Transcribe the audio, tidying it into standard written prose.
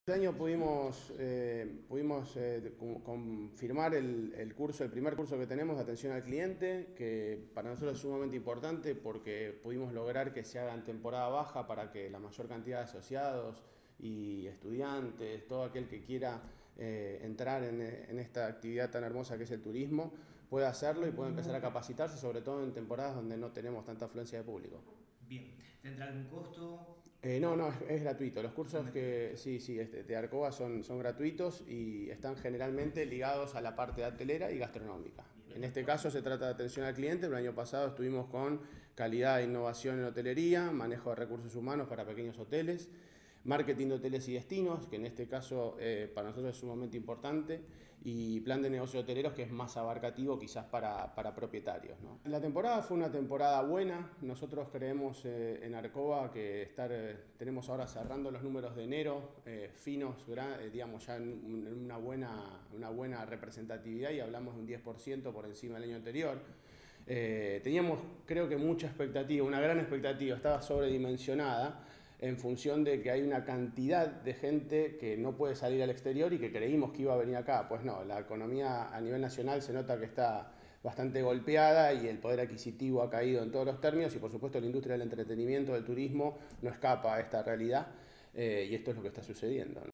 Este año pudimos confirmar el primer curso que tenemos de atención al cliente, que para nosotros es sumamente importante porque pudimos lograr que se haga en temporada baja para que la mayor cantidad de asociados y estudiantes, todo aquel que quiera entrar en esta actividad tan hermosa que es el turismo, pueda hacerlo y pueda empezar a capacitarse, sobre todo en temporadas donde no tenemos tanta afluencia de público. Bien, ¿tendrá algún costo? No, es gratuito. Los cursos Totalmente que gratuito. sí, de Arcoba son gratuitos y están generalmente ligados a la parte de hotelera y gastronómica. En Bien. este caso se trata de atención al cliente. El año pasado estuvimos con calidad e innovación en hotelería, manejo de recursos humanos para pequeños hoteles, marketing de hoteles y destinos, que en este caso para nosotros es sumamente importante, y plan de negocio de hoteleros, que es más abarcativo quizás para propietarios, ¿no? La temporada fue una temporada buena. Nosotros creemos en Arcoba que tenemos ahora cerrando los números de enero, finos, digamos ya en una buena representatividad, y hablamos de un 10% por encima del año anterior. Teníamos, creo que, mucha expectativa, una gran expectativa, estaba sobredimensionada en función de que hay una cantidad de gente que no puede salir al exterior y que creímos que iba a venir acá. Pues no, la economía a nivel nacional se nota que está bastante golpeada y el poder adquisitivo ha caído en todos los términos, y por supuesto la industria del entretenimiento, del turismo, no escapa a esta realidad, y esto es lo que está sucediendo, ¿no?